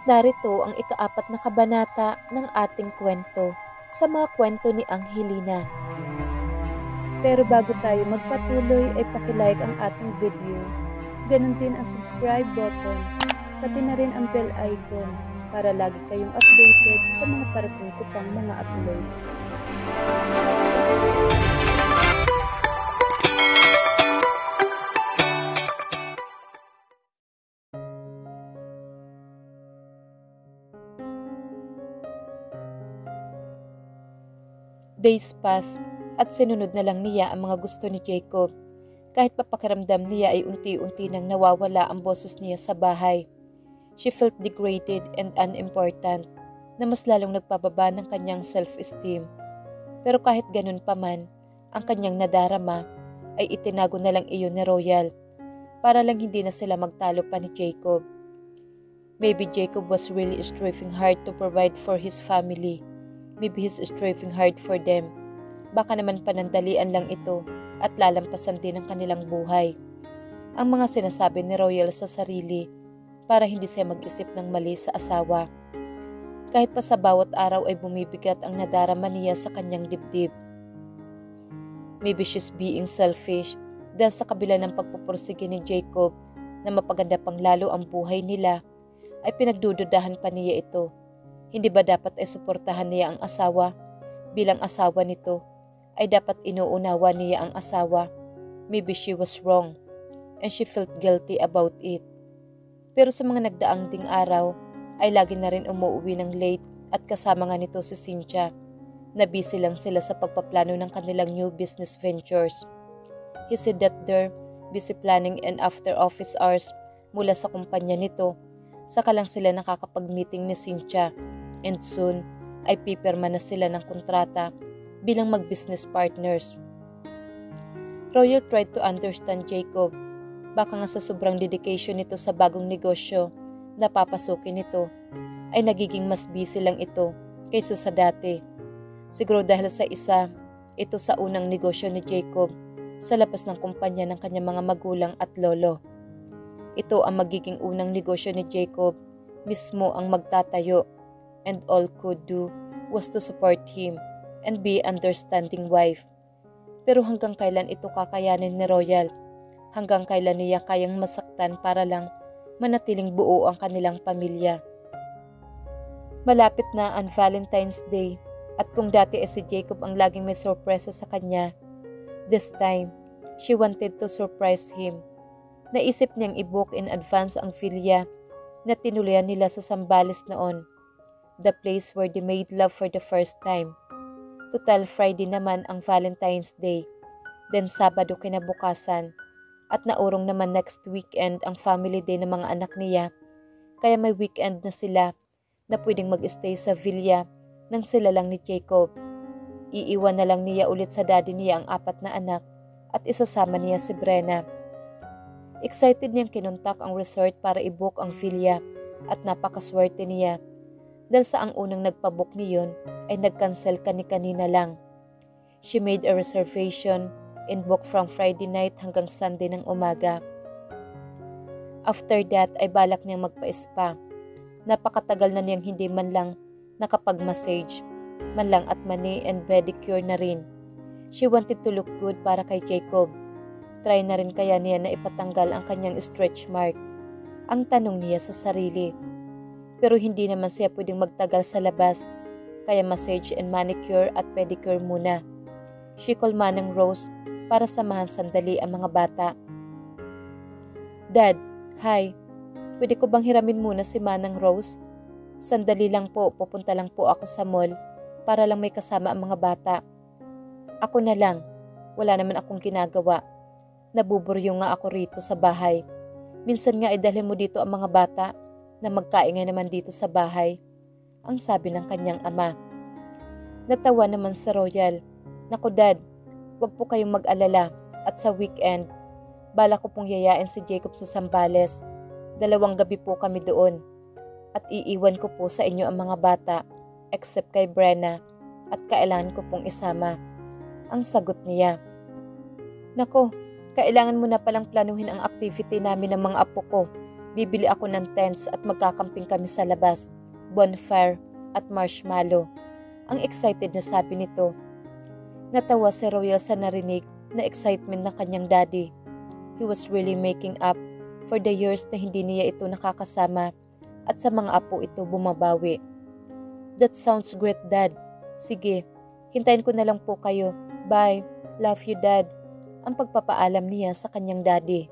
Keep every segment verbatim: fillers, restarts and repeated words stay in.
narito ang ikaapat na kabanata ng ating kwento sa mga kwento ni Angelina. Pero bago tayo magpatuloy ay pakilike ang ating video, ganun din ang subscribe button, pati na rin ang bell icon para lagi kayong updated sa mga parating ko pang mga uploads. Days pass at sinunod na lang niya ang mga gusto ni Jacob. Kahit papakiramdam niya ay unti-unti nang nawawala ang boses niya sa bahay. She felt degraded and unimportant na mas lalong nagpababa ng kanyang self-esteem. Pero kahit ganun pa man, ang kanyang nadarama ay itinago na lang iyon ni Royal para lang hindi na sila magtalo pa ni Jacob. Maybe Jacob was really striving hard to provide for his family. Maybe he's striving hard for them. Baka naman panandalian lang ito at lalampasan din ang kanilang buhay. Ang mga sinasabi ni Royal sa sarili para hindi siya mag-isip ng mali sa asawa. Kahit pa sa bawat araw ay bumibigat ang nadarama niya sa kanyang dibdib. Maybe she's being selfish dahil sa kabila ng pagpupursige ni Jacob na mapaganda pang lalo ang buhay nila ay pinagdududahan pa niya ito. Hindi ba dapat ay suportahan niya ang asawa? Bilang asawa nito, ay dapat inuunawa niya ang asawa. Maybe she was wrong, and she felt guilty about it. Pero sa mga nagdaang ding araw, ay lagi na rin umuwi ng late at kasama nga nito si Cynthia, na busy lang sila sa pagpaplano ng kanilang new business ventures. He said that they're busy planning and after office hours mula sa kumpanya nito, saka lang sila nakakapag-meeting ni Cynthia. And soon ay pipirma na sila ng kontrata bilang mag-business partners. Royal tried to understand Jacob. Baka nga sa sobrang dedication nito sa bagong negosyo na papasukin nito, ay nagiging mas busy lang ito kaysa sa dati. Siguro dahil sa isa, ito sa unang negosyo ni Jacob sa labas ng kumpanya ng kanyang mga magulang at lolo. Ito ang magiging unang negosyo ni Jacob, mismo ang magtatayo. And all could do was to support him and be understanding wife. Pero hanggang kailan ito kakayanin ni Royal? Hanggang kailan niya kayang masaktan para lang manatiling buo ang kanilang pamilya? Malapit na ang Valentine's Day at kung dati ay si Jacob ang laging may sorpresa sa kanya, this time, she wanted to surprise him. Naisip niyang i-book in advance ang filya na tinuluyan nila sa Zambales noon. The place where they made love for the first time. Total Friday naman ang Valentine's Day, then Sabado kinabukasan, at naurong naman next weekend ang family day ng mga anak niya, kaya may weekend na sila na pwedeng mag-stay sa villa nang sila lang ni Jacob. Iiwan na lang niya ulit sa daddy niya ang apat na anak at isasama niya si Brenna. Excited niyang kinuntak ang resort para i-book ang villa at napakaswerte niya. Dahil sa ang unang nagpabook niyon ay nag-cancel kani-kanina lang. She made a reservation and booked from Friday night hanggang Sunday ng umaga. After that ay balak niyang magpa-spa. Napakatagal na niyang hindi man lang nakapag-massage, man lang at mani and pedicure na rin. She wanted to look good para kay Jacob. Try na rin kaya niya na ipatanggal ang kanyang stretch mark. Ang tanong niya sa sarili. Pero hindi naman siya pwedeng magtagal sa labas, kaya massage and manicure at pedicure muna. She called Manang Rose para samahan sandali ang mga bata. Dad, hi, pwede ko bang hiramin muna si Manang Rose? Sandali lang po, pupunta lang po ako sa mall para lang may kasama ang mga bata. Ako na lang, wala naman akong ginagawa. Nabuburyo nga ako rito sa bahay. Minsan nga idalhin mo dito ang mga bata na magkaingay naman dito sa bahay, ang sabi ng kanyang ama. Natawa naman si Royal. Naku dad, wag po kayong mag-alala at sa weekend, bala ko pong yayain si Jacob sa Zambales. Dalawang gabi po kami doon at iiwan ko po sa inyo ang mga bata except kay Brenna at kailangan ko pong isama. Ang sagot niya. Nako, kailangan mo na palang planuhin ang activity namin ng mga apo ko Bibili ako ng tents at magkakamping kami sa labas, bonfire at marshmallow. Ang excited na sabi nito. Natawa si Royal sa narinig na excitement ng kanyang daddy. He was really making up for the years na hindi niya ito nakakasama at sa mga apo ito bumabawi. That sounds great, Dad. Sige, hintayin ko na lang po kayo. Bye. Love you, Dad. Ang pagpapaalam niya sa kanyang daddy.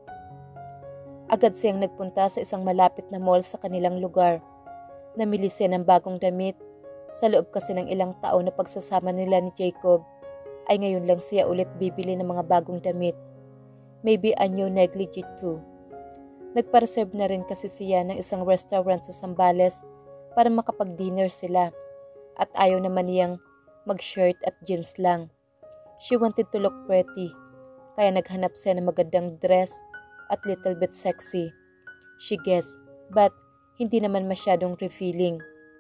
Agad siyang nagpunta sa isang malapit na mall sa kanilang lugar. Namili siya ng bagong damit. Sa loob kasi ng ilang taon na pagsasama nila ni Jacob, ay ngayon lang siya ulit bibili ng mga bagong damit. Maybe a new negligee too. Nagpa-reserve na rin kasi siya ng isang restaurant sa Zambales para makapag-dinner sila. At ayaw naman niyang mag-shirt at jeans lang. She wanted to look pretty, kaya naghanap siya ng magandang dress at little bit sexy. She guessed, but hindi naman masyadong revealing.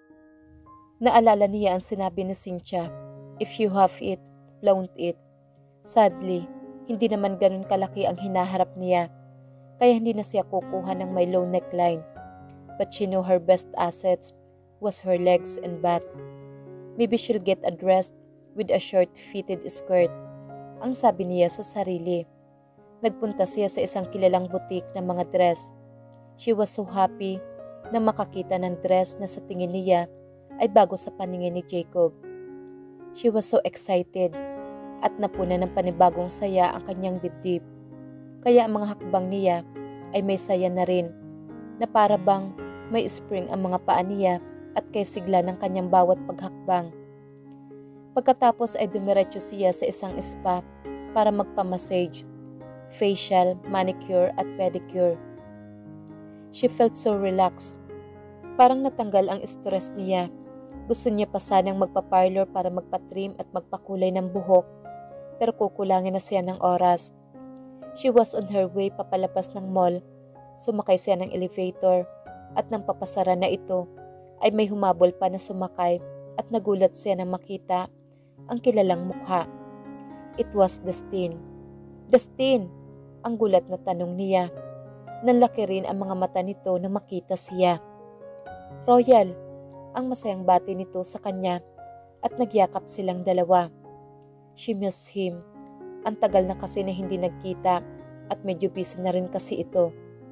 Naalala niya ang sinabi ni Cynthia, if you have it, flaunt it. Sadly, hindi naman ganun kalaki ang hinaharap niya, kaya hindi na siya kukuha ng may low neckline. But she knew her best assets was her legs and butt. Maybe she'll get a dress with a short-fitted skirt, ang sabi niya sa sarili. Nagpunta siya sa isang kilalang boutique ng mga dress. She was so happy na makakita ng dress na sa tingin niya ay bago sa paningin ni Jacob. She was so excited at napuna ng panibagong saya ang kanyang dibdib. Kaya ang mga hakbang niya ay may saya na rin, na para bang may spring ang mga paa niya at kay sigla ng kanyang bawat paghakbang. Pagkatapos ay dumiretso siya sa isang spa para magpamassage, facial, manicure at pedicure. She felt so relaxed. Parang natanggal ang stress niya. Gusto niya pa sanang magpa-parlor para magpa-trim at magpakulay ng buhok, pero kukulangin na siya ng oras. She was on her way papalabas ng mall. Sumakay siya ng elevator at nang papasara na ito ay may humabol pa na sumakay at nagulat siya nang makita ang kilalang mukha. It was Dustin. Dustin! Ang gulat na tanong niya. Nanlaki rin ang mga mata nito na makita siya. Royal! Ang masayang bati nito sa kanya at nagyakap silang dalawa. She missed him. Ang tagal na kasi na hindi nagkita at medyo busy na rin kasi ito.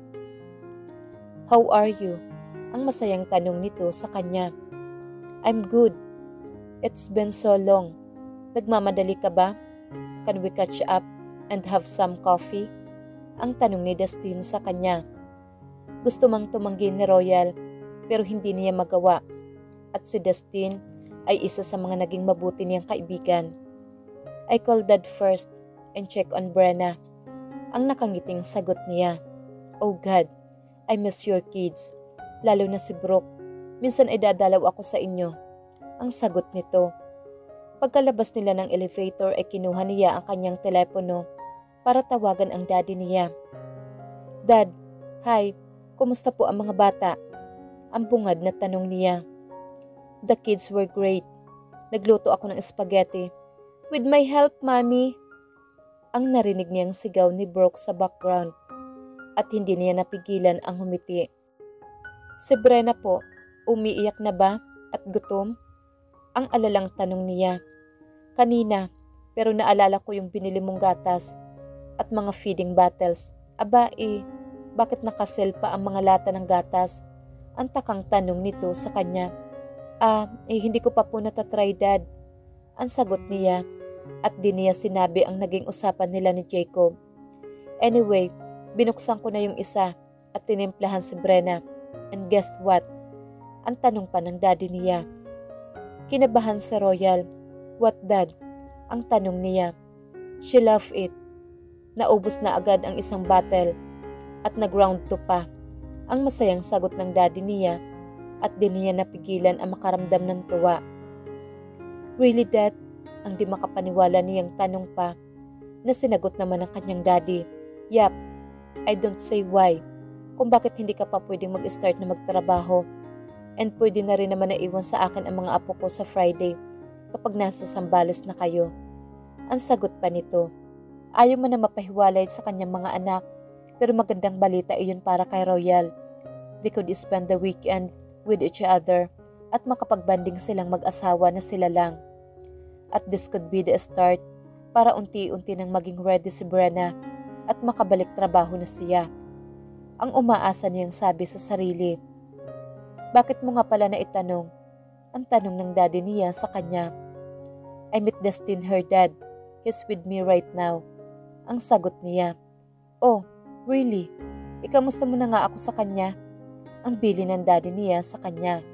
How are you? Ang masayang tanong nito sa kanya. I'm good. It's been so long. Nagmamadali ka ba? Can we catch up and have some coffee? Ang tanong ni Dustin sa kanya. Gusto mang tumanggi ni Royal pero hindi niya magawa. At si Dustin ay isa sa mga naging mabuti niyang kaibigan. I called Dad first and check on Brenna. Ang nakangiting sagot niya. Oh God, I miss your kids. Lalo na si Brooke. Minsan ay dadalaw ako sa inyo. Ang sagot nito. Pagkalabas nila ng elevator ay kinuha niya ang kanyang telepono para tawagan ang daddy niya. Dad, hi, kumusta po ang mga bata? Ang bungad na tanong niya. The kids were great. Nagluto ako ng spaghetti. With my help, Mommy. Ang narinig niyang sigaw ni Brooke sa background at hindi niya napigilan ang humiti. Si Brenna po, umiiyak na ba at gutom? Ang alalang tanong niya. Kanina, pero naalala ko yung binili mong gatas at mga feeding bottles. Aba eh, bakit nakasel pa ang mga lata ng gatas? Ang takang tanong nito sa kanya. Ah, eh hindi ko pa po natatry, Dad. Ang sagot niya at di niya sinabi ang naging usapan nila ni Jacob. Anyway, binuksan ko na yung isa at tinimplahan si Brenna. And guess what? Ang tanong pa ng daddy niya. Kinabahan si Royal. What, Dad? Ang tanong niya. She loved it. Naubos na agad ang isang bottle at nag-round two pa. Ang masayang sagot ng daddy niya at di niya napigilan ang makaramdam ng tuwa. Really, Dad? Ang di makapaniwala niyang tanong pa na sinagot naman ng kanyang daddy. Yap, I don't say why. Kung bakit hindi ka pa pwedeng mag-start na magtrabaho. And pwede na rin naman naiwan sa akin ang mga apo ko sa Friday kapag nasa Zambales na kayo. Ang sagot pa nito. Ayaw mo na mapahiwalay sa kanyang mga anak Pero magandang balita iyon para kay Royal. They could spend the weekend with each other at makapagbanding silang mag-asawa na sila lang. At this could be the start para unti-unti nang maging ready si Brenna at makabalik trabaho na siya. Ang umaasa niyang sabi sa sarili. Bakit mo nga pala na itanong? Ang tanong ng daddy niya sa kanya. I met Destin, her dad. He's with me right now. Ang sagot niya. Oh, really? Ikamusta mo na nga ako sa kanya? Ang bili ng daddy niya sa kanya.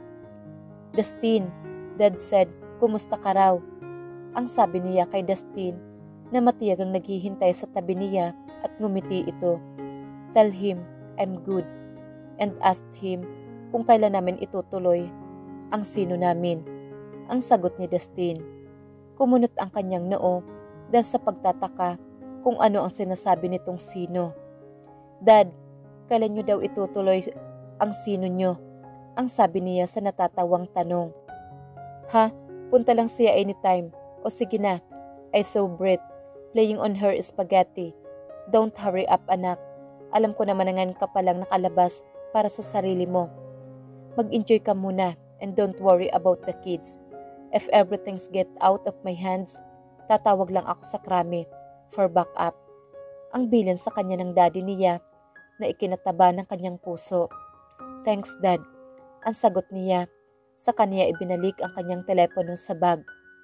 Destin, Dad said, kumusta ka raw? Ang sabi niya kay Destin na matiyagang naghihintay sa tabi niya at ngumiti ito. Tell him I'm good and asked him kung kailan namin itutuloy ang sino namin. Ang sagot ni Destin. Kumunot ang kanyang noo dahil sa pagtataka kung ano ang sinasabi nitong sino. Dad, kailan niyo daw itutuloy ang sino niyo? Ang sabi niya sa natatawang tanong. Ha? Punta lang siya anytime. O sige na. I saw Brit playing on her spaghetti. Don't hurry up, anak. Alam ko naman na ngayon ka palang nakalabas para sa sarili mo. Mag-enjoy ka muna and don't worry about the kids. If everything's get out of my hands, tatawag lang ako sa Krami for backup. Ang bilin sa kanya ng daddy niya na ikinataba ng kanyang puso. Thanks, Dad. Ang sagot niya. Sa kanya ibinalik ang kanyang telepono sa bag.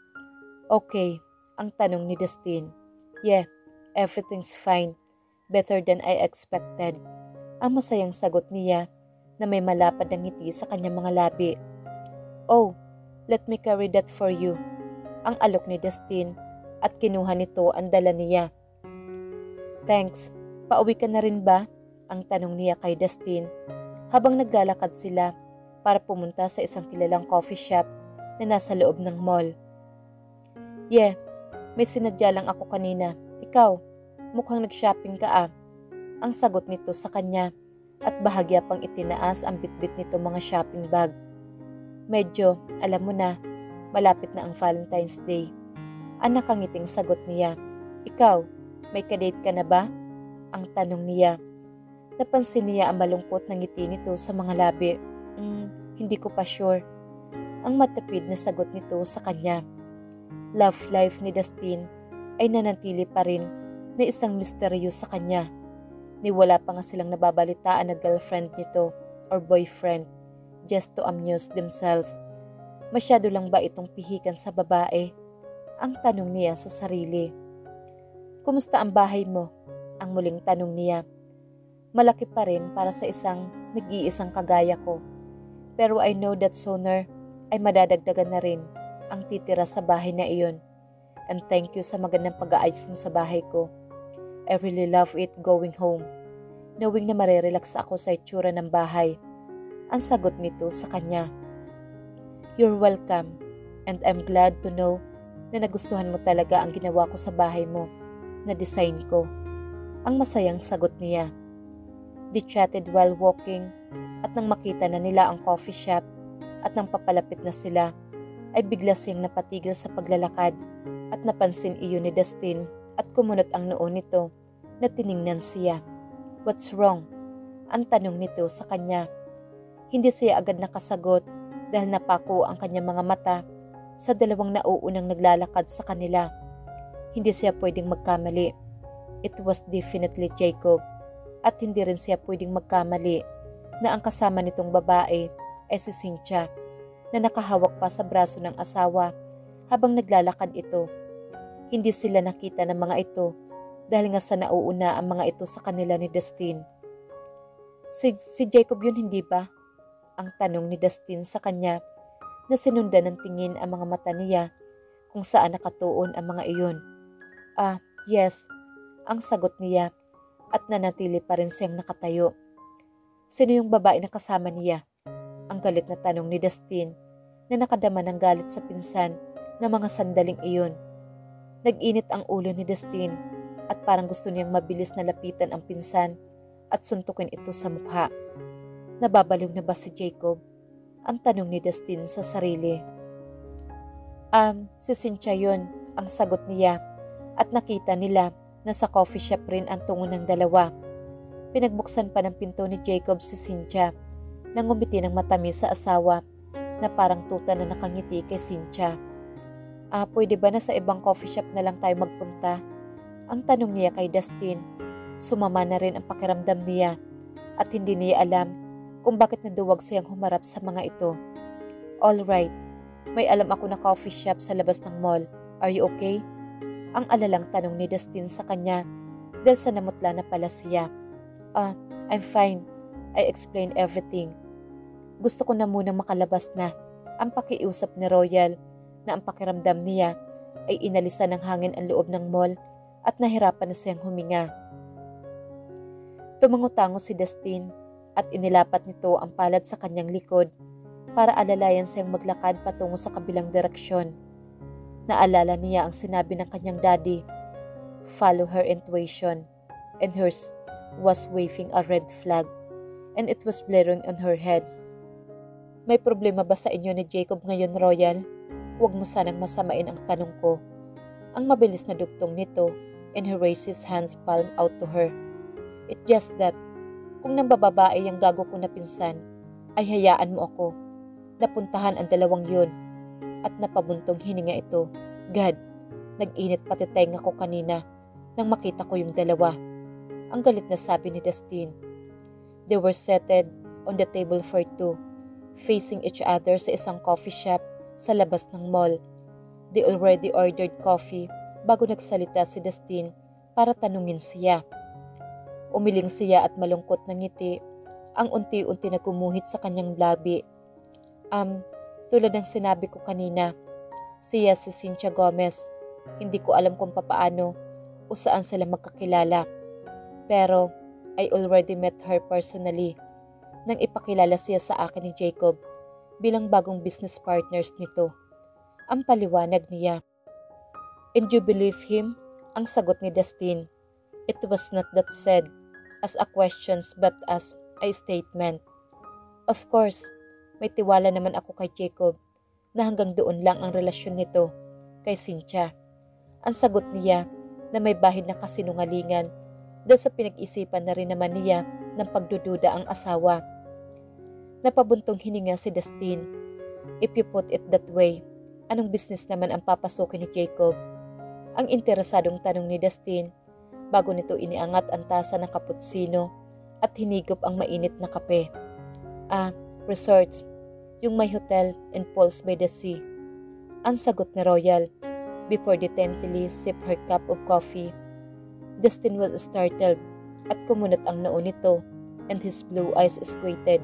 Okay, ang tanong ni Destin. Yeah, everything's fine. Better than I expected. Ang masayang sagot niya na may malapad ng ngiti sa kanyang mga labi. Oh, let me carry that for you. Ang alok ni Destin at kinuha nito ang dala niya. Thanks. Pauwi ka na rin ba? Ang tanong niya kay Destin habang naglalakad sila para pumunta sa isang kilalang coffee shop na nasa loob ng mall. Yeah, may sinadya lang ako kanina. Ikaw, mukhang nag-shopping ka ah. Ang sagot nito sa kanya at bahagya pang itinaas ang bitbit nito mga shopping bag. Medyo, alam mo na, malapit na ang Valentine's Day. Ang nakangiting sagot niya. Ikaw, may kadate ka na ba? Ang tanong niya. Napansin niya ang malungkot na ngiti nito sa mga labi. Mm, hindi ko pa sure. Ang matapid na sagot nito sa kanya. Love life ni Destin ay nanatili pa rin na isang misteryo sa kanya. Ni wala pa nga silang nababalitaan na girlfriend nito or boyfriend just to amuse themselves. Masyado lang ba itong pihikan sa babae? Ang tanong niya sa sarili. Kumusta ang bahay mo? Ang muling tanong niya. Malaki pa rin para sa isang nag-iisang kagaya ko. Pero I know that sooner ay madadagdagan na rin ang titira sa bahay na iyon. And thank you sa magandang pag-aayos mo sa bahay ko. I really love it going home. Knowing na marirelax ako sa itsura ng bahay. Ang sagot nito sa kanya. You're welcome. And I'm glad to know na nagustuhan mo talaga ang ginawa ko sa bahay mo na design ko. Ang masayang sagot niya. They chatted while walking at nang makita na nila ang coffee shop at nang papalapit na sila ay bigla siyang napatigil sa paglalakad at napansin iyon ni Destin at kumunot ang noo nito na tiningnan siya. What's wrong? Ang tanong nito sa kanya. Hindi siya agad nakasagot dahil napako ang kanyang mga mata sa dalawang nauunang naglalakad sa kanila. Hindi siya pwedeng magkamali. It was definitely Jacob at hindi rin siya pwedeng magkamali na ang kasama nitong babae ay si Cynthia na nakahawak pa sa braso ng asawa habang naglalakad ito. Hindi sila nakita ng mga ito dahil nga sa nauuna ang mga ito sa kanila ni Destin. Si, si Jacob yun hindi ba? Ang tanong ni Destin sa kanya na sinundan ng tingin ang mga mata niya kung saan nakatuon ang mga iyon. Ah, yes, ang sagot niya at nanatili pa rin siyang nakatayo. Sino yung babae na kasama niya? Ang galit na tanong ni Destin na nakadama ng galit sa pinsan na mga sandaling iyon. Nag-init ang ulo ni Destin at parang gusto niyang mabilis na lapitan ang pinsan at suntukin ito sa mukha. Nababaliw na ba si Jacob? Ang tanong ni Destin sa sarili. Um, si Cynthia yun, ang sagot niya at nakita nila na sa coffee shop rin ang tungo ng dalawa. Pinagbuksan pa ng pinto ni Jacob si Cynthia nang ngumiti ng matamis sa asawa na parang tuta na nakangiti kay Cynthia. Ah, pwede ba na sa ibang coffee shop na lang tayo magpunta? Ang tanong niya kay Dustin. Sumama na rin ang pakiramdam niya at hindi niya alam kung bakit naduwag siyang humarap sa mga ito. Alright, may alam ako na coffee shop sa labas ng mall. Are you okay? Ang alalang tanong ni Dustin sa kanya dahil sa namutla na pala siya. Ah, I'm fine. I explained everything. Gusto ko na munang makalabas na. Ang pakiusap ni Royal na ang pakiramdam niya ay inalisan ng hangin ang loob ng mall at nahirapan na siyang huminga. Tumango-tango si Dustin at inilapat nito ang palad sa kanyang likod para alalayan siyang maglakad patungo sa kabilang direksyon. Naalala niya ang sinabi ng kanyang daddy, follow her intuition, and hers was waving a red flag and it was blaring on her head. May problema ba sa inyo ni Jacob ngayon, Royal? Huwag mo sanang masamain ang tanong ko. Ang mabilis na dugtong nito and he raised his hands palm out to her. It's just that, kung nambababae ang gago ko na pinsan, ay hayaan mo ako. Napuntahan ang dalawang yun at napabuntong hininga ito. God, nag-init pati tenga ko kanina nang makita ko yung dalawa. Ang galit na sabi ni Dustin. They were seated on the table for two, facing each other sa isang coffee shop sa labas ng mall. They already ordered coffee bago nagsalita si Dustin para tanungin siya. Umiling siya at malungkot na ngiti ang unti-unti na gumuhit sa kanyang labi. Um, tulad ng sinabi ko kanina, siya si Cynthia Gomez. Hindi ko alam kung papaano o saan sila magkakilala. Pero I already met her personally nang ipakilala siya sa akin ni Jacob bilang bagong business partners nito. Ang paliwanag niya. And you believe him? Ang sagot ni Dustin. It was not that said as a question but as a statement. Of course, may tiwala naman ako kay Jacob na hanggang doon lang ang relasyon nito kay Cynthia. Ang sagot niya na may bahid na kasinungalingan dahil sa pinag-isipan na rin naman niya ng pagdududa ang asawa. Napabuntong hininga si Dustin. If you put it that way, anong business naman ang papasukin ni Jacob? Ang interesadong tanong ni Dustin bago nito iniangat ang tasa ng kaputsino at hinigop ang mainit na kape. Ah, resorts, yung may hotel and pools by the sea. Ang sagot ni Royal before they daintily sip her cup of coffee. Dustin was startled at kumunot ang noo nito and his blue eyes squinted.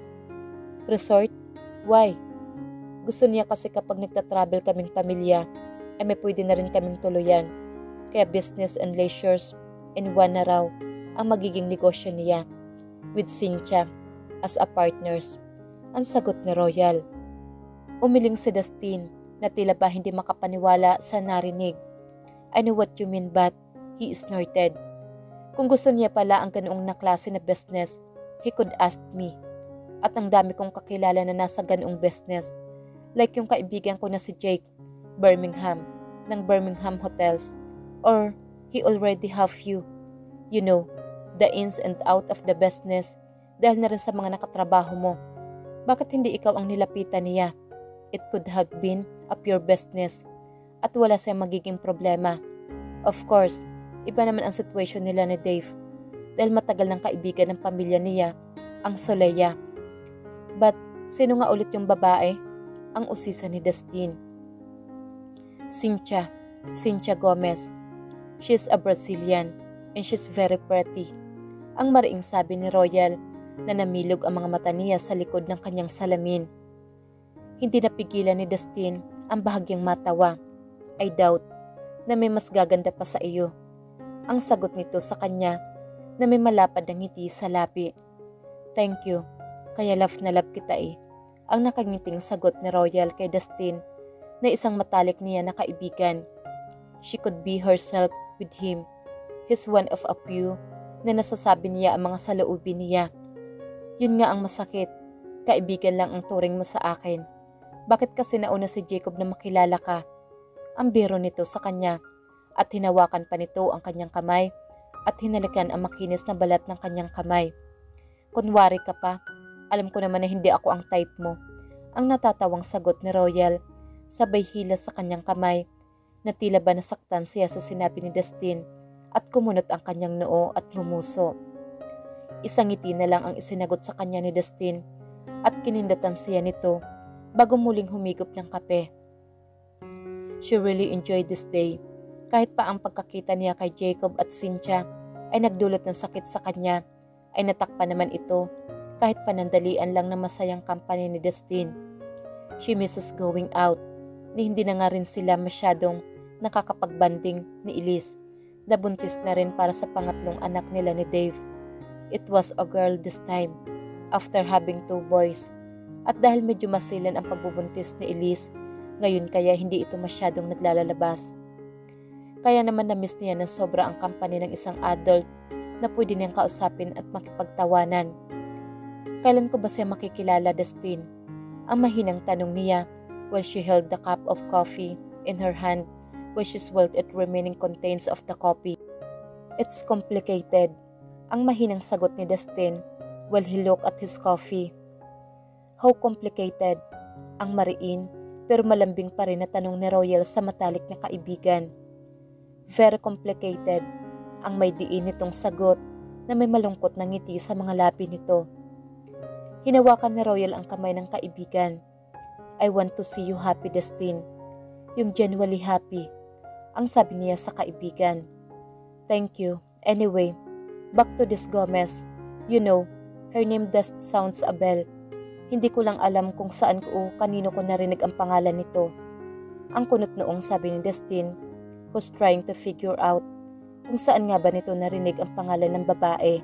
Resort? Why? Gusto niya kasi kapag nagtatravel kaming pamilya ay may pwede na rin kaming tuluyan. Kaya business and leisures in one na raw ang magiging negosyo niya with Cynthia as a partners. Ang sagot ni Royal. Umiling si Dustin na tila ba hindi makapaniwala sa narinig. I know what you mean but, he snorted. Kung gusto niya pala ang ganoong na klase na business, he could ask me. At ang dami kong kakilala na nasa ganoong business. Like yung kaibigan ko na si Jake, Birmingham, ng Birmingham Hotels. Or he already have you. You know, the ins and out of the business dahil na rin sa mga nakatrabaho mo. Bakit hindi ikaw ang nilapitan niya? It could have been a pure business at wala siyang magiging problema. Of course, iba naman ang situation nila ni Dave dahil matagal ng kaibigan ng pamilya niya, ang Soleya. But sino nga ulit yung babae? Ang usisa ni Dustin. Cynthia, Cynthia Gomez. She's a Brazilian and she's very pretty. Ang mariing sabi ni Royal na namilog ang mga mata niya sa likod ng kanyang salamin. Hindi napigilan ni Dustin ang bahagyang matawa. I doubt na may mas gaganda pa sa iyo. Ang sagot nito sa kanya na may malapad na ngiti sa labi. Thank you, kaya love na love kita eh. Ang nakangiting sagot ni Royal kay Dustin na isang matalik niya na kaibigan. She could be herself with him. He's one of a few na nasasabi niya ang mga saloobin niya. Yun nga ang masakit. Kaibigan lang ang turing mo sa akin. Bakit kasi nauna si Jacob na makilala ka? Ang biro nito sa kanya at hinawakan pa nito ang kanyang kamay at hinalikan ang makinis na balat ng kanyang kamay. Kunwari ka pa, alam ko naman na hindi ako ang type mo. Ang natatawang sagot ni Royal, sabay hila sa kanyang kamay, na tila ba nasaktan siya sa sinabi ni Dustin at kumunot ang kanyang noo at ngumuso. Isang ngiti na lang ang isinagot sa kanya ni Dustin at kinindatan siya nito bago muling humigop ng kape. She really enjoyed this day. Kahit pa ang pagkakita niya kay Jacob at Cynthia ay nagdulot ng sakit sa kanya, ay natakpan naman ito kahit panandalian lang na masayang kampanya ni Dustin. She misses going out, ni hindi na nga rin sila masyadong nakakapagbanding ni Elise, na buntis na rin para sa pangatlong anak nila ni Dave. It was a girl this time, after having two boys. At dahil medyo masilan ang pagbubuntis ni Elise, ngayon kaya hindi ito masyadong naglalalabas. Kaya naman na-miss niya na sobra ang company ng isang adult na pwede niyang kausapin at makipagtawanan. Kailan ko ba siya makikilala, Dustin? Ang mahinang tanong niya while she held the cup of coffee in her hand while she swallowed it remaining contents of the coffee. It's complicated. Ang mahinang sagot ni Dustin while he looked at his coffee. How complicated? Ang mariin pero malambing pa rin na tanong ni Royal sa matalik na kaibigan. Very complicated. Ang may diin nitong sagot na may malungkot na ngiti sa mga labi nito. Hinawakan ni Royal ang kamay ng kaibigan. I want to see you happy, Dustin. Yung genuinely happy. Ang sabi niya sa kaibigan. Thank you. Anyway, back to this Gomez. You know, her name just sounds a bell. Hindi ko lang alam kung saan ko o kanino ko narinig ang pangalan nito. Ang kunot noong sabi ni Dustin, who's trying to figure out kung saan nga ba nito narinig ang pangalan ng babae.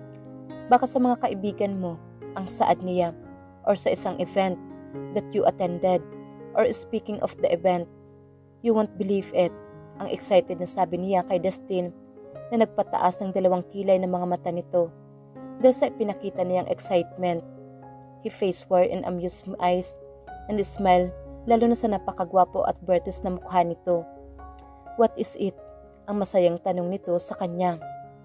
Baka sa mga kaibigan mo, ang saad niya, or sa isang event that you attended, or speaking of the event, you won't believe it. Ang excited na sabi niya kay Dustin na nagpataas ng dalawang kilay ng mga mata nito dahil sa ipinakita niyang excitement. He faced her in amused eyes and smiled, lalo na sa napakagwapo at British na mukha nito. What is it? Ang masayang tanong nito sa kanya.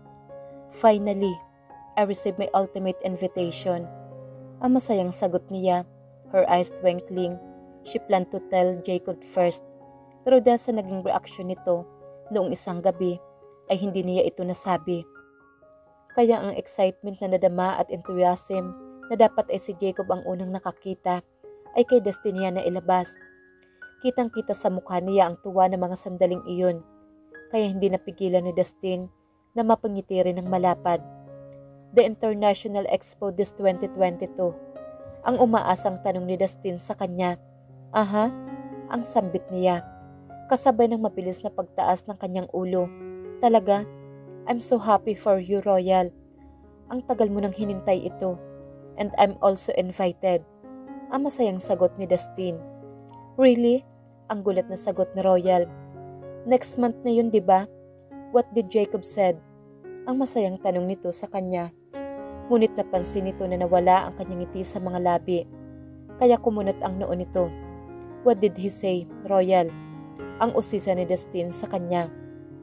Finally, I received my ultimate invitation. Ang masayang sagot niya, her eyes twinkling. She planned to tell Jacob first, pero dahil sa naging reaksyon nito noong isang gabi, ay hindi niya ito nasabi. Kaya ang excitement na nadama at enthusiasm na dapat ay si Jacob ang unang nakakita ay kay Dustin niya na ilabas. Kitang-kita sa mukha niya ang tuwa ng mga sandaling iyon, kaya hindi napigilan ni Dustin na mapangiti rin ng malapad. The International Expo this twenty twenty-two. Ang umaasang tanong ni Dustin sa kanya. Aha, ang sambit niya. Kasabay ng mabilis na pagtaas ng kanyang ulo. Talaga? I'm so happy for you, Royal. Ang tagal mo nang hinintay ito. And I'm also invited. Ang masayang sagot ni Dustin. Really? Ang gulat na sagot ni Royal. Next month na yun, di ba? What did Jacob said? Ang masayang tanong nito sa kanya. Ngunit napansin nito na nawala ang kanyang ngiti sa mga labi. Kaya kumunot ang noo nito. What did he say, Royal? Ang usisa ni Dustin sa kanya.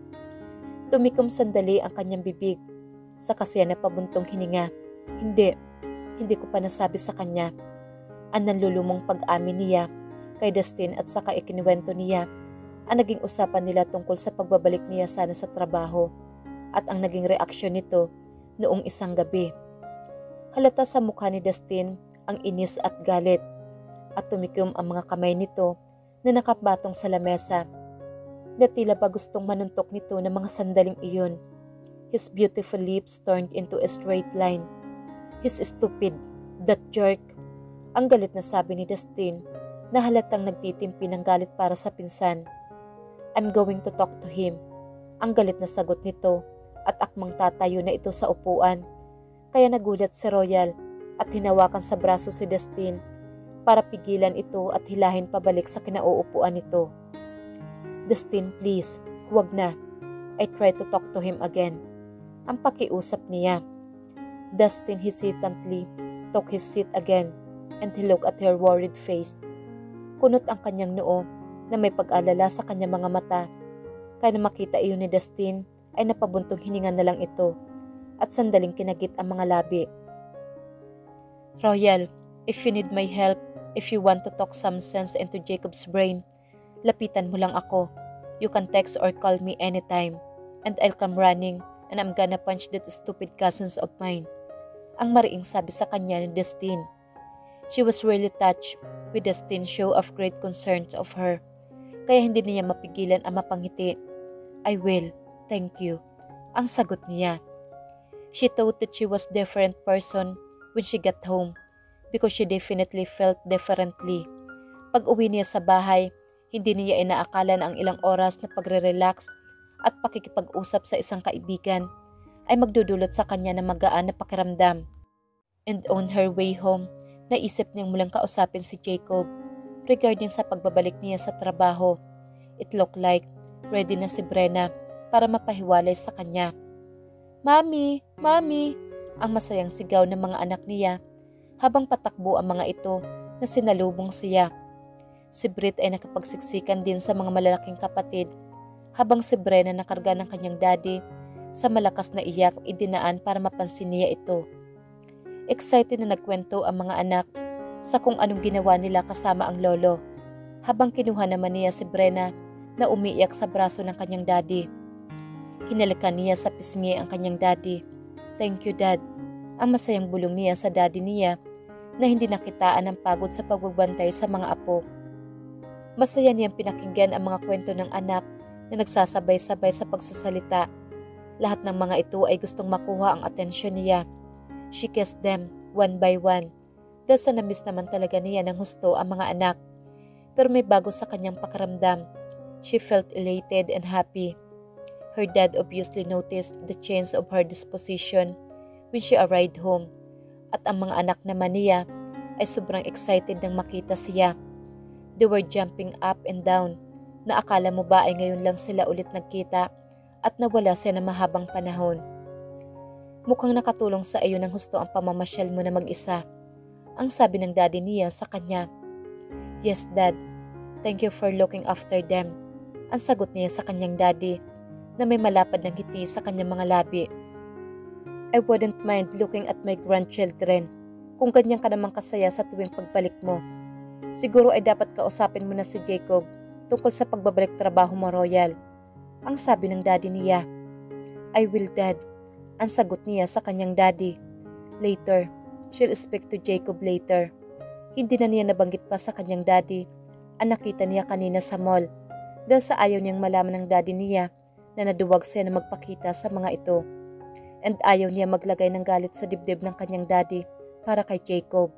Tumikom sandali ang kanyang bibig. Sa kasi na pabuntong hininga. Hindi. Hindi ko pa nasabi sa kanya. Ang nanlulumong pag-amin niya kay Dustin at saka ikinuwento niya ang naging usapan nila tungkol sa pagbabalik niya sana sa trabaho at ang naging reaksyon nito noong isang gabi. Halata sa mukha ni Dustin ang inis at galit at tumikom ang mga kamay nito na nakabatong sa lamesa na tila ba gustong manuntok nito ng mga sandaling iyon. His beautiful lips turned into a straight line. He's stupid, that jerk. Ang galit na sabi ni Dustin na halatang nagtitimpi ng galit para sa pinsan. I'm going to talk to him. Ang galit na sagot nito at akmang tatayo na ito sa upuan. Kaya nagulat si Royal at hinawakan sa braso si Dustin para pigilan ito at hilahin pabalik sa kinauupuan nito. Dustin, please, huwag na. I try to talk to him again. Ang pakiusap niya. Dustin hesitantly took his seat again and he looked at her worried face. Kunot ang kanyang noo na may pag-alala sa kanyang mga mata. Kaya makita iyon ni Dustin ay napabuntong hininga na lang ito at sandaling kinagit ang mga labi. Royal, if you need my help, if you want to talk some sense into Jacob's brain, lapitan mo lang ako. You can text or call me anytime, and I'll come running, and I'm gonna punch that stupid cousins of mine. Ang mariing sabi sa kanya ni Destine. She was really touched with Destine's show of great concern of her, kaya hindi niya mapigilan ang mapangiti. I will, thank you, ang sagot niya. She thought that she was a different person when she got home, because she definitely felt differently. Pag uwi niya sa bahay, hindi niya inaakala na ang ilang oras na pagre-relax at pakikipag-usap sa isang kaibigan ay magdudulot sa kanya ng magaan na pakiramdam. And on her way home, naisip niyang mulang kausapin si Jacob regarding sa pagbabalik niya sa trabaho. It looked like ready na si Brenna para mapahiwalay sa kanya. Mami! Mami! Ang masayang sigaw ng mga anak niya habang patakbo ang mga ito na sinalubong siya. Si Brit ay nakapagsiksikan din sa mga malalaking kapatid habang si Brenna nakarga ng kanyang daddy sa malakas na iyak idinaan para mapansin niya ito. Excited na nagkwento ang mga anak sa kung anong ginawa nila kasama ang lolo habang kinuha naman niya si Brenna na umiiyak sa braso ng kanyang daddy. Hinalikan niya sa pisngi ang kanyang daddy. Thank you, Dad. Ang masayang bulong niya sa daddy niya na hindi nakitaan ng pagod sa pagbabantay sa mga apo. Masaya niyang pinakinggan ang mga kwento ng anak na nagsasabay-sabay sa pagsasalita. Lahat ng mga ito ay gustong makuha ang atensyon niya. She kissed them one by one dahil sa namiss naman talaga niya ng husto ang mga anak. Pero may bago sa kanyang pakiramdam. She felt elated and happy. Her dad obviously noticed the change of her disposition when she arrived home, at ang mga anak naman niya ay sobrang excited nang makita siya. They were jumping up and down, na akala mo ba ay ngayon lang sila ulit nagkita at nawala siya ng mahabang panahon. Mukhang nakatulong sa iyo ng husto ang pamamasyal mo na mag-isa, ang sabi ng daddy niya sa kanya. Yes, Dad. Thank you for looking after them, ang sagot niya sa kanyang daddy na may malapad ng ngiti sa kanyang mga labi. I wouldn't mind looking at my grandchildren kung ganyan ka namang kasaya sa tuwing pagbalik mo. Siguro ay dapat kausapin mo na si Jacob tungkol sa pagbabalik trabaho mo, Royal, ang sabi ng daddy niya. I will, Dad, ang sagot niya sa kanyang daddy. Later, she'll speak to Jacob later. Hindi na niya nabanggit pa sa kanyang daddy ang nakita niya kanina sa mall dahil sa ayaw niyang malaman ng daddy niya na naduwag siya na magpakita sa mga ito. And ayaw niya maglagay ng galit sa dibdib ng kanyang daddy para kay Jacob.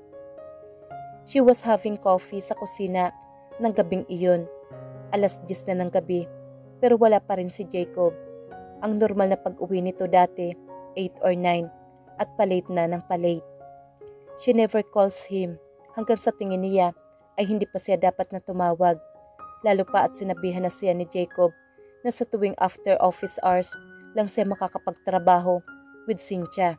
She was having coffee sa kusina ng gabing iyon. Alas diyes na ng gabi, pero wala pa rin si Jacob. Ang normal na pag-uwi nito dati, eight or nine, at palate na ng palate. She never calls him, hanggang sa tingin niya ay hindi pa siya dapat na tumawag. Lalo pa at sinabihan na siya ni Jacob na sa tuwing after office hours lang siya makakapagtrabaho with Cynthia.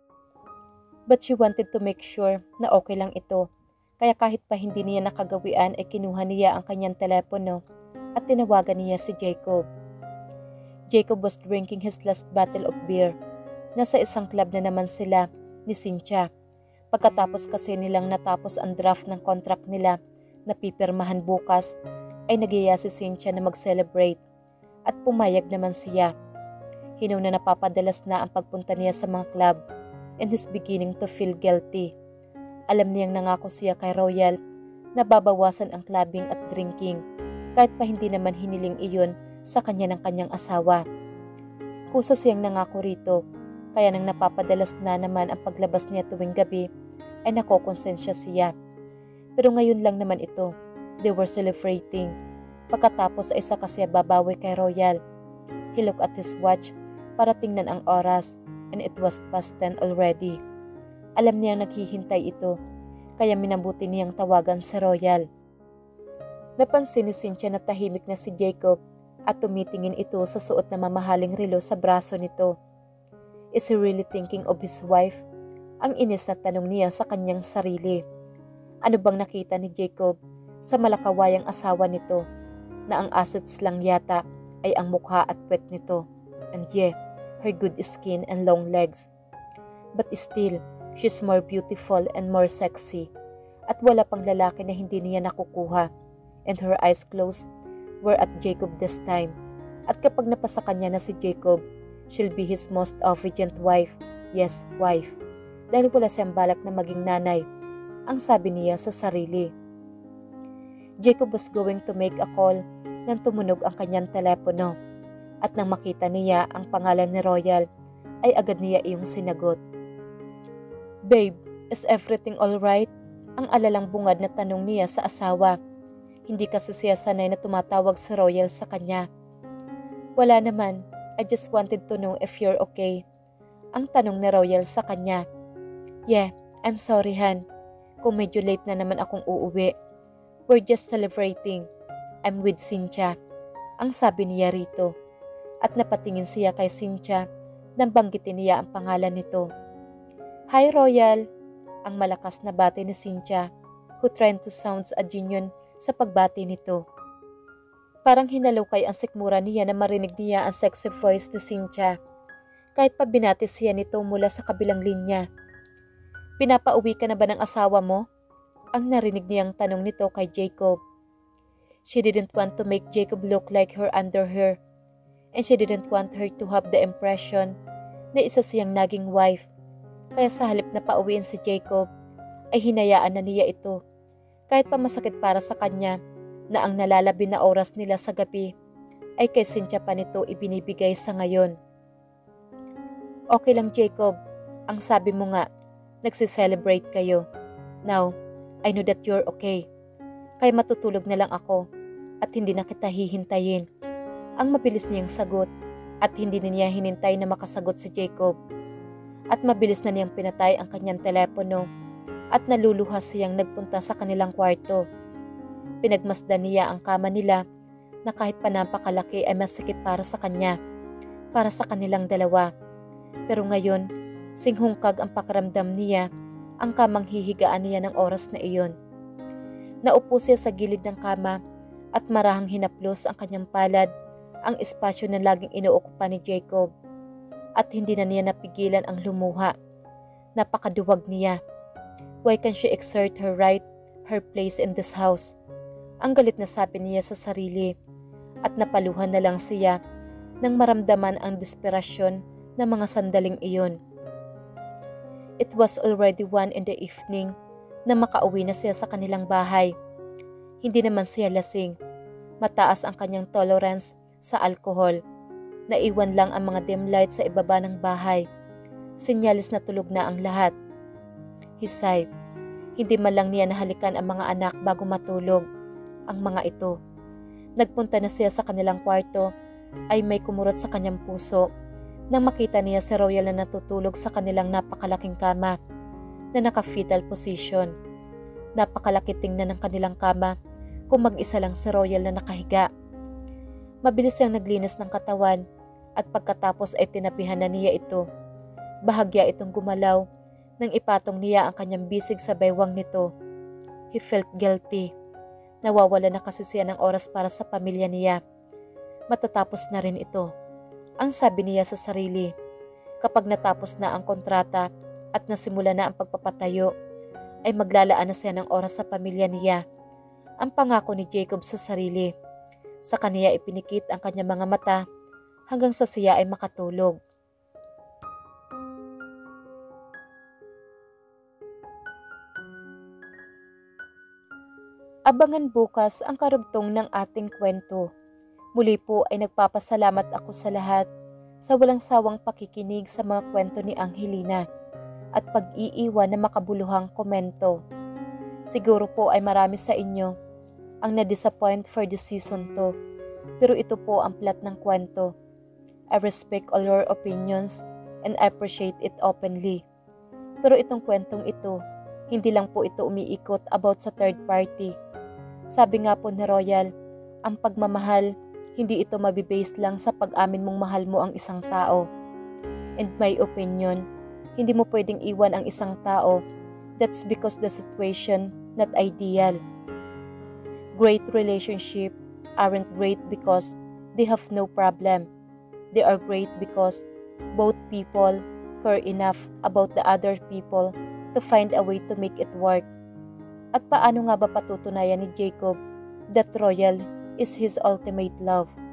But she wanted to make sure na okay lang ito, kaya kahit pa hindi niya nakagawian ay kinuha niya ang kanyang telepono at tinawagan niya si Jacob. Jacob was drinking his last bottle of beer. Nasa isang club na naman sila ni Cynthia. Pagkatapos kasi nilang natapos ang draft ng contract nila na pipirmahan bukas, ay nagiya si Cynthia na mag-celebrate. At pumayag naman siya. Hinaw na napapadalas na ang pagpunta niya sa mga club, and he's beginning to feel guilty. Alam niyang nangako siya kay Royal na babawasan ang clubbing at drinking, kahit pa hindi naman hiniling iyon sa kanya ng kanyang asawa. Kusa siyang nangako rito, kaya nang napapadalas na naman ang paglabas niya tuwing gabi, ay nakokonsensya siya. Pero ngayon lang naman ito, they were celebrating. Pagkatapos ay saka siya babawi kay Royal. He looked at his watch para tingnan ang oras, and it was past ten already. Alam niyang naghihintay ito, kaya minabuti niyang tawagan si Royal. Napansin ni Cynthia na tahimik na si Jacob at tumitingin ito sa suot na mamahaling relo sa braso nito. Is he really thinking of his wife? Ang inis na tanong niya sa kanyang sarili. Ano bang nakita ni Jacob sa malakawayang asawa nito, na ang assets lang yata ay ang mukha at puwet nito? and yeah, her good skin and long legs. But still, she's more beautiful and more sexy. At wala pang lalaki na hindi niya nakukuha. And her eyes closed were at Jacob this time. At kapag napasa kanya na si Jacob, she'll be his most obedient wife. Yes, wife. Dahil wala siyang balak na maging nanay, ang sabi niya sa sarili. Jacob was going to make a call nang tumunog ang kanyang telepono. At nang makita niya ang pangalan ni Royal, ay agad niya iyong sinagot. Babe, is everything alright? Ang alalang bungad na tanong niya sa asawa. Hindi kasi siya sanay na tumatawag si Royal sa kanya. Wala naman, I just wanted to know if you're okay. Ang tanong ni Royal sa kanya. Yeah, I'm sorry Han. Kung medyo late na naman akong uuwi. We're just celebrating. I'm with Cynthia. Ang sabi niya rito. At napatingin siya kay Cynthia nang banggitin niya ang pangalan nito. Hi Royal, ang malakas na bati ni Cynthia, who trying to sound a genuine sa pagbati nito. Parang hinalukay ang sikmura niya na marinig niya ang sexy voice ni Cynthia. Kahit pa binati siya nito mula sa kabilang linya. Pinapauwi ka na ba ng asawa mo? Ang narinig niyang tanong nito kay Jacob. She didn't want to make Jacob look like her under her. And she didn't want her to have the impression na isa siyang naging wife. Kaya sa halip na pauwiin si Jacob, ay hinayaan na niya ito. Kahit pa masakit para sa kanya na ang nalalabi na oras nila sa gabi ay kay Cynthia pa nito ibinibigay sa ngayon. Okay lang Jacob, ang sabi mo nga, nagsiselebrate kayo. Now, I know that you're okay. Kaya matutulog na lang ako at hindi na kita hihintayin. Ang mabilis niyang sagot at hindi niya hinintay na makasagot si Jacob. At mabilis na niyang pinatay ang kanyang telepono at naluluha siyang nagpunta sa kanilang kwarto. Pinagmasdan niya ang kama nila na kahit pa napakalaki ay masikip para sa kanya, para sa kanilang dalawa. Pero ngayon, singhungkag ang pakiramdam niya ang kamang hihigaan niya ng oras na iyon. Naupo siya sa gilid ng kama at marahang hinaplos ang kanyang palad ang espasyo na laging inuokupa ni Jacob. At hindi na niya napigilan ang lumuha. Napakaduwag niya. Why can't she exert her right, her place in this house? Ang galit na sabi niya sa sarili. At napaluhan na lang siya nang maramdaman ang desperasyon ng mga sandaling iyon. It was already one in the evening na makauwi na siya sa kanilang bahay. Hindi naman siya lasing. Mataas ang kanyang tolerance sa alcohol. Naiwan lang ang mga dim light sa ibaba ng bahay. Sinyalis na tulog na ang lahat. He sighed. Hindi man lang niya nahalikan ang mga anak bago matulog. Ang mga ito. Nagpunta na siya sa kanilang kwarto ay may kumurot sa kanyang puso nang makita niya si Royal na natutulog sa kanilang napakalaking kama na naka-fetal position. Napakalaki tingnan ng kanilang kama kung mag-isa lang si Royal na nakahiga. Mabilis siyang naglinis ng katawan at pagkatapos ay tinapihan na niya ito. Bahagya itong gumalaw nang ipatong niya ang kanyang bisig sa baywang nito. He felt guilty. Nawawala na kasi siya ng oras para sa pamilya niya. Matatapos na rin ito. Ang sabi niya sa sarili, kapag natapos na ang kontrata at nasimula na ang pagpapatayo, ay maglalaan na siya ng oras sa pamilya niya. Ang pangako ni Jacob sa sarili. Sa kaniya ipinikit ang kanyang mga mata hanggang sa siya ay makatulog. Abangan bukas ang karugtong ng ating kwento. Muli po ay nagpapasalamat ako sa lahat sa walang sawang pakikinig sa mga kwento ni Angelina at pag-iiwan na makabuluhang komento. Siguro po ay marami sa inyo ang na-disappoint for this season two, pero ito po ang plot ng kwento. I respect all your opinions and I appreciate it openly. Pero itong kwentong ito, hindi lang po ito umiikot about sa third party. Sabi nga po ni Royal, ang pagmamahal, hindi ito mabibase lang sa pag-amin mong mahal mo ang isang tao. And my opinion, hindi mo pwedeng iwan ang isang tao. That's because the situation not ideal. Great relationship aren't great because they have no problem. They are great because both people care enough about the other people to find a way to make it work. At paano nga ba patutunayan ni Jacob that Royal is his ultimate love?